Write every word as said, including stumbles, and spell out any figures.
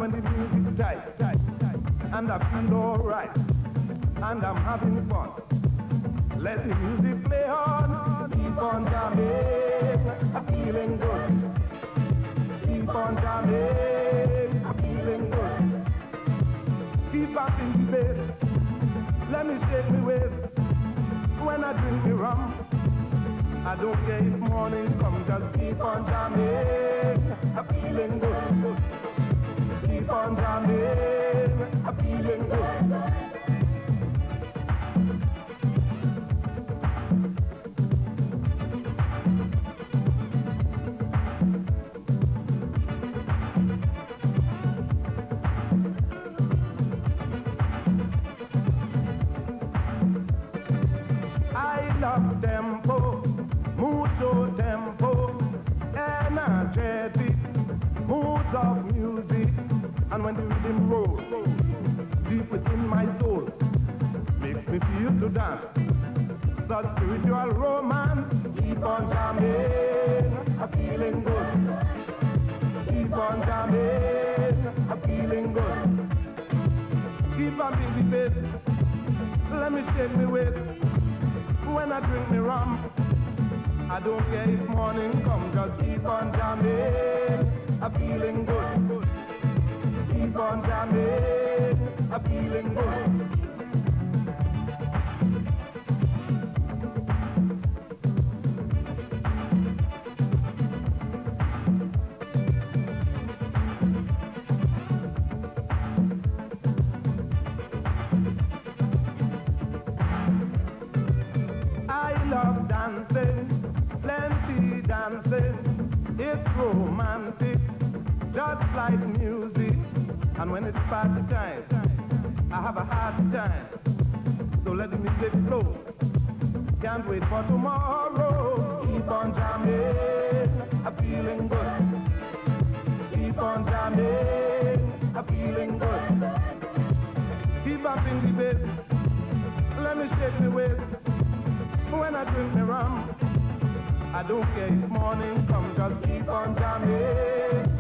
when the music's tight, tight, tight, and I feel alright, and I'm having fun. Let the music play on, keep on jamming, I'm feeling good. Keep on jamming, I'm feeling good. Keep up in the bass, let me shake me waist. When I drink the rum, I don't care if morning come, just keep on jamming, I'm feeling good. Keep on jamming, I'm feeling good. Tempo, mucho tempo, energetic, moods of music, and when the rhythm rolls, deep within my soul, makes me feel to dance, such spiritual romance, keep on jamming, I'm feeling good, keep on jamming, I'm feeling good, keep on being the bass, let me shake me waist. When I drink me rum, I don't care if morning come, just keep on jamming, I'm feeling good. Keep on jamming, I'm feeling good. Love dancing, plenty dancing, it's romantic, just like music, and when it's party time, I have a hard time, so let the music flow, can't wait for tomorrow, keep on jamming, I'm feeling good, keep on jamming, I'm feeling good, keep up in the bass, let me shake the waist. When I drink me rum, I don't care if morning comes, just keep on jamming.